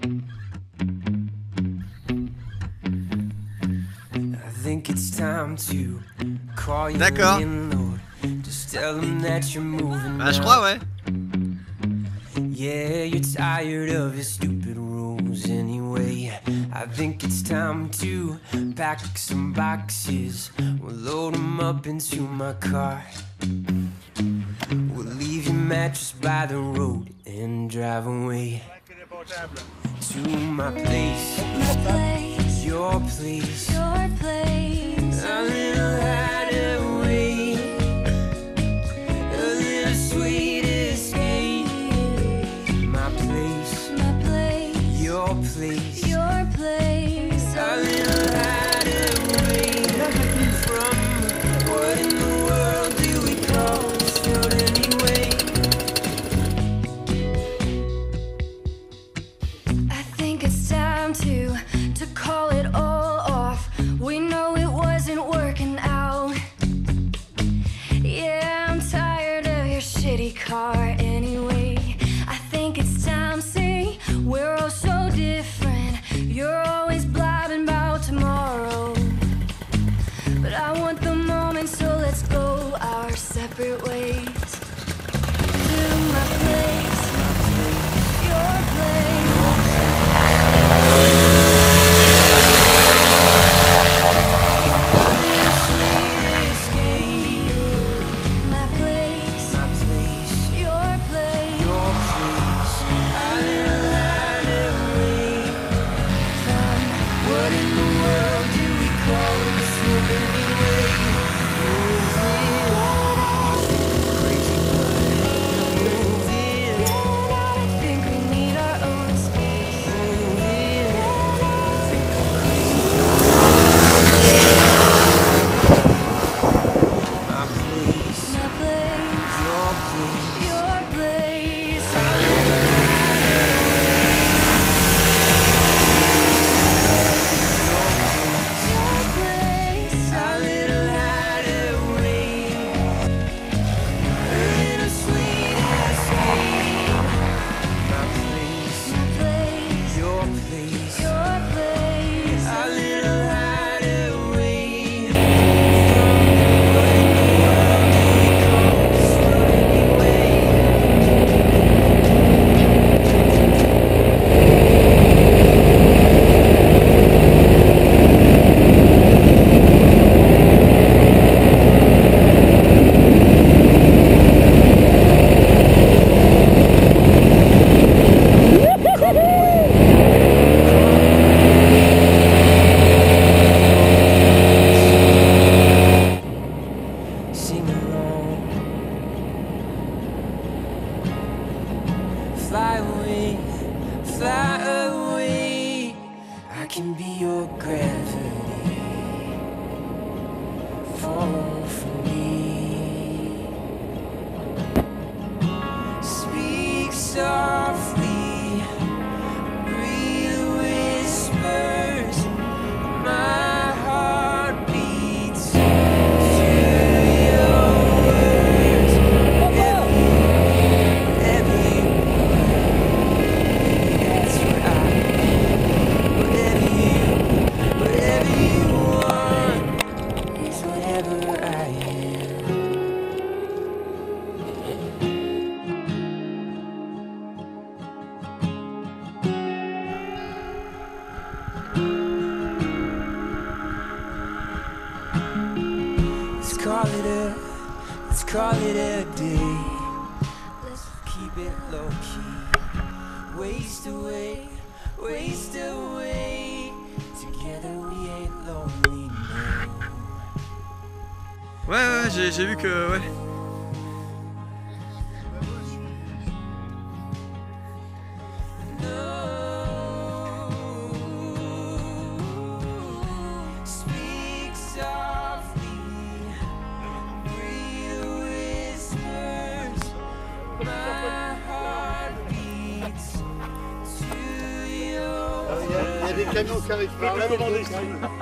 D'accord. Bah je crois ouais. Yeah, you're tired of your stupid rules anyway. I think it's time to pack some boxes. We'll load them up into my car. We'll leave your mattress by the road and drive away to my place, your place, your place. A little hideaway, a little sweet escape. My place, your place, your place. A little hideaway from what in the world do we call this world anyway? I think it's time to call it all off. We know it wasn't working out. Yeah, I'm tired of your shitty car anyway. I think it's time, see, we're all so different. You're always blabbing about tomorrow, but I want the moment, so let's go our separate ways. To my place, your place. My place, your place, your place. A little hideaway from what in the world do we call this world anyway? Crazy blood, moving. I think we need our own space. Moving. Think I'm crazy. My place, your place, your place. A little hideaway, a little sweet escape. My place, your place, your place. A little hideaway sing along. Fly away, fly away. I can be your gravity. Fall for me. Speak softly, breathe whispers. My heart beats to your words. Whatever you that's what I whatever you want is whatever I am. Let's call it a day. Let's keep it low key. Waste away, waste away. Together we ain't lonely, no. Ouais j'ai vu que ouais. Speak softly, breathe whispers. My heart beats to your Il y a des camions qui arrivent par là. whatever you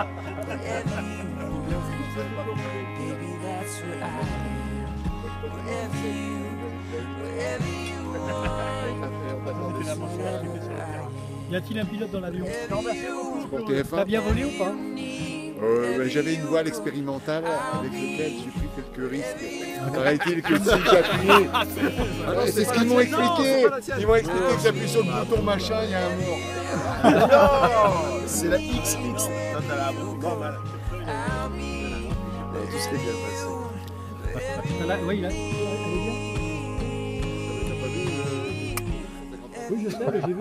want, baby, that's what I am. Whatever you want, is whatever I am. Y a-t-il un pilote dans l'avion? Pour TF1. T'as bien volé ou pas? J'avais une voile expérimentale avec laquelle j'ai pris quelques risques. Paraît-il que si j'appuyais... c'est ce qu'ils m'ont expliqué. Ils m'ont expliqué que j'appuie sur le bouton machin, il y a un mort. Non, c'est la XX. Non, t'as la pas mal. Tout s'est bien passé. Oui, là. Oui, je sais, mais j'ai vu.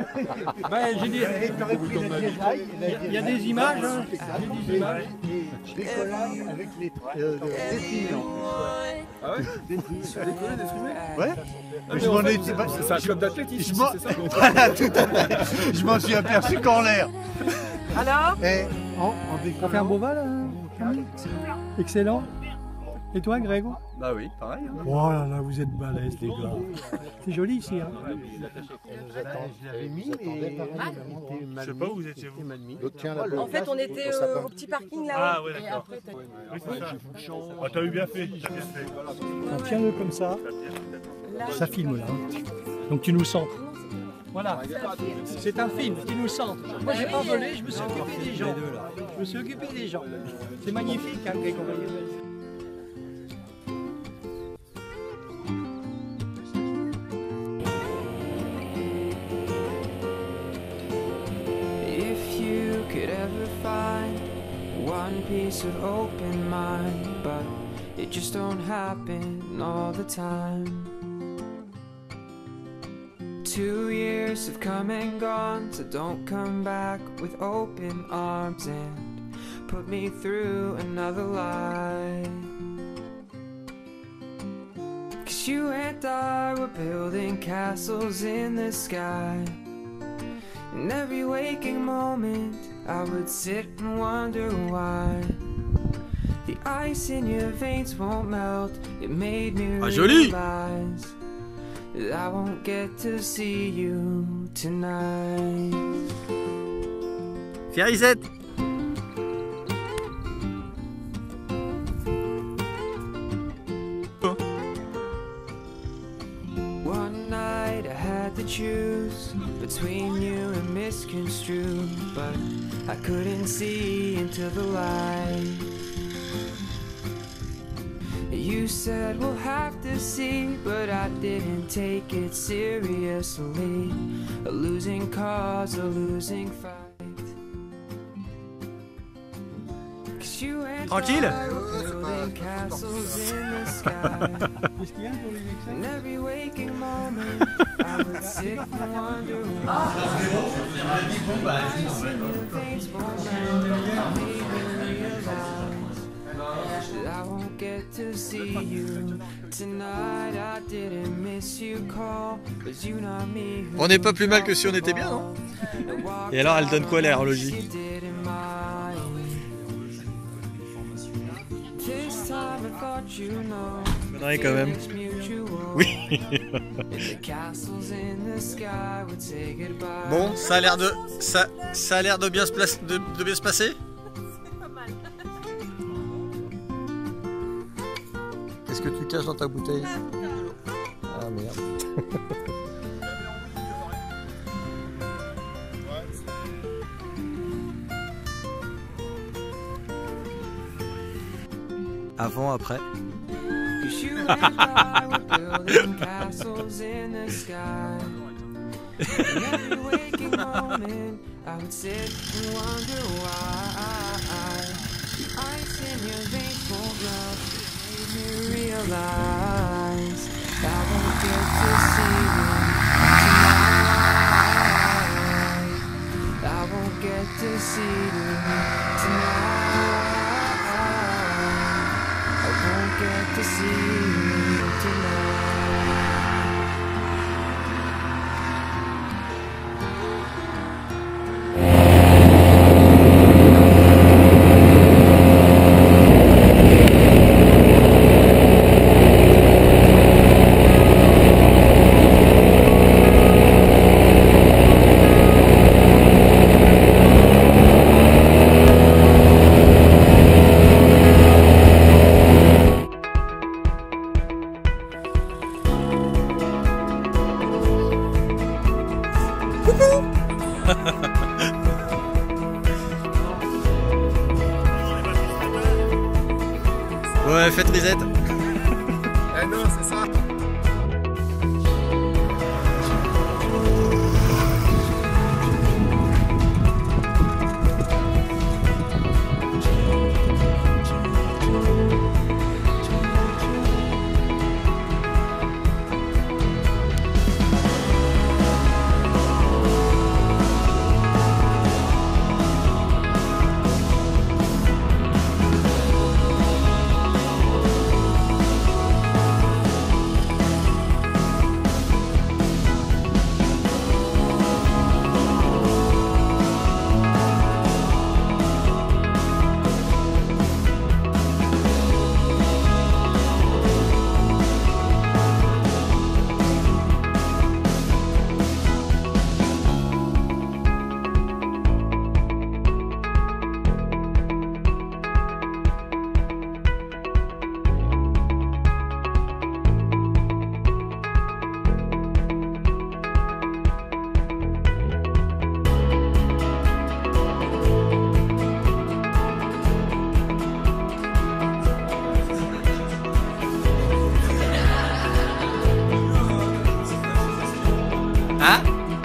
Il y a des images. Hein. Des images. Décollage avec les fumées. Ah ouais? Décoller des fumées? Ouais. C'est un club d'athlétisme, c'est ça? Voilà, tout à fait. Je m'en suis aperçu qu'en l'air. Alors? On fait un beau vol, excellent. Et toi, Grégo? Bah oui, pareil. Hein. Oh là là, vous êtes balèzes, les gars. C'est joli ici. Hein. Je l'avais mis, mais je sais pas où vous étiez vous. En fait, on était au petit parking là-haut. Ah ouais, d'accord. Oui, c'est ça. Oh, t'as eu bien fait, t'as bien fait. Alors, tiens-le comme ça. Ça filme là. Donc tu nous centres. Voilà. C'est un film, tu nous centres. Moi, j'ai pas volé, je me suis occupé des gens. Je me suis occupé des gens. C'est magnifique, hein, Grégo. One piece of open mind, but it just don't happen all the time. 2 years have come and gone, so don't come back with open arms and put me through another lie. 'Cause you and I were building castles in the sky. In every waking moment I would sit and wonder why the ice in your veins won't melt. It made me realize that I won't get to see you tonight. Fierisette. One night I had to choose between you and misconstrued, but I couldn't see into the light. You said we'll have to see, but I didn't take it seriously. A losing cause, a losing fight. Tranquille. Qu'est-ce qu'il y a pour les vexer? In every waking moment, I would sit and wonder why. I won't get to see you tonight. I didn't miss you call, 'cause you not me. On n'est pas plus mal que si on était bien, non? Et alors, elle donne quoi l'aérologie? Connerie quand même. Oui. Bon, ça a l'air de ça a l'air de bien se placer, de bien se passer. Qu'est-ce que tu caches dans ta bouteille? Ah merde. Avant, après. To see you tonight. Ouais, faites reset. Eh non, c'est ça. Hein?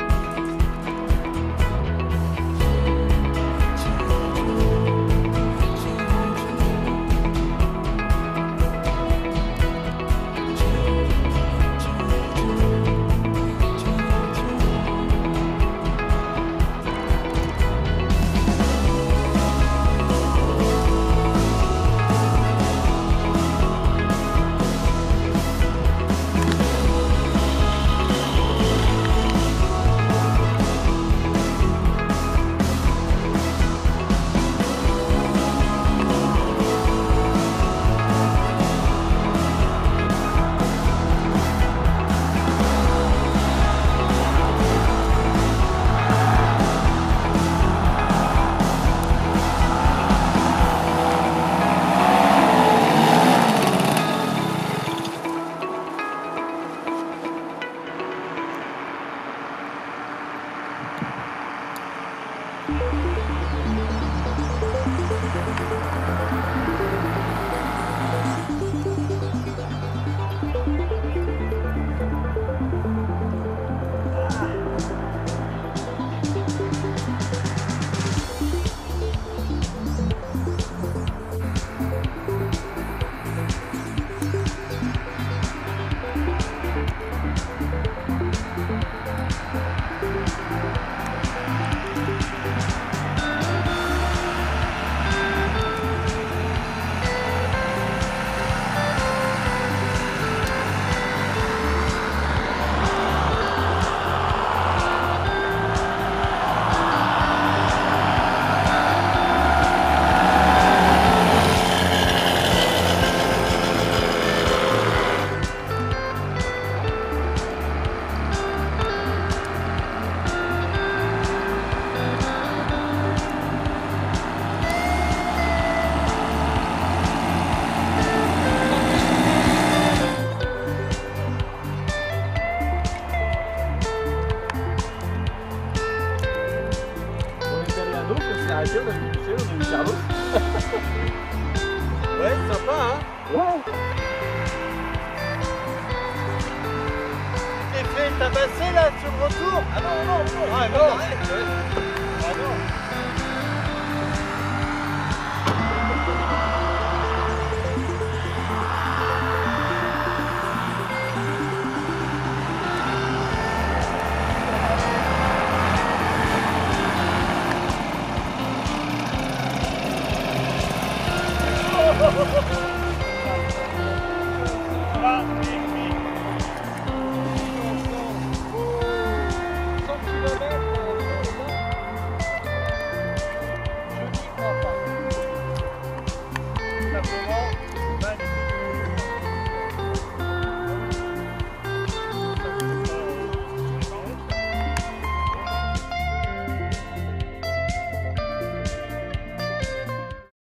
arrêté, on a vu pousser, on a vu Carlos. Ouais, sympa, hein. Ouais. T'es fait tabasser là sur le retour. Ah non, non, non. Ah non, arrête, ouais.